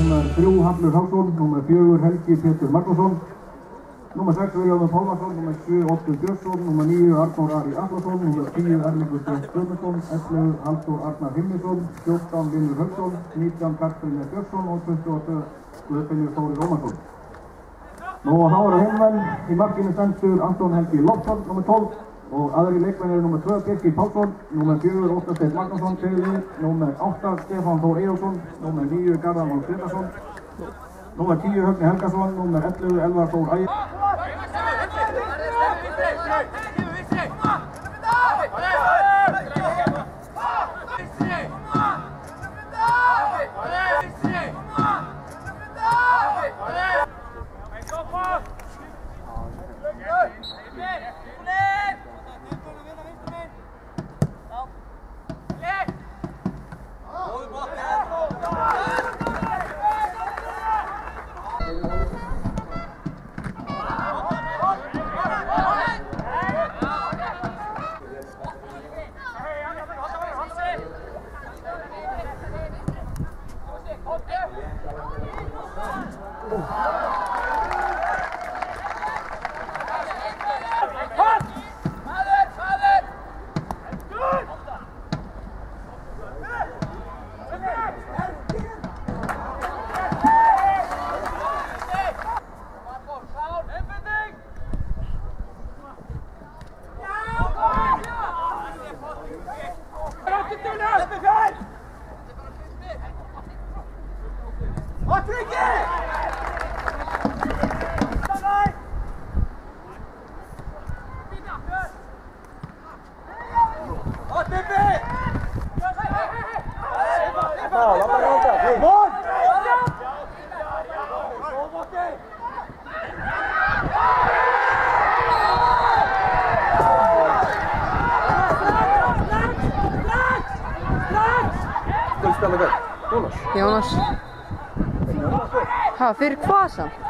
Númer 3 Hallur Hafsson, númer 4 Helgi Pétur Magnússon, númer 6 Vilhjálmur Pálmarsson, númer 7 Oddur Björnsson, númer 9 Arnór Ari Atlason, númer 10 Erlingur Steinn Guðmundsson, 11 Halldór Arnar Himminsson, 14 Vinur Hauksson, 19 Karlsbrynjar Björnsson og 28 Guðfinnur Þórir Ómarsson. Nú þá eru heimamenn í markinu stendur Anton Helgi Loftsson, númer 12 og aðri leikmenn eru númer 2 Birgir Pálsson, númer 4 Óttar Steinn Magnússon, númer 8 Stefán Þór Eyjólfsson, númer 9 Garðar Már Grétarsson, númer 10 Högni Helgason, númer 11 Elvar Þór Ægir. Jónas. Ha, fyrir hvað samt?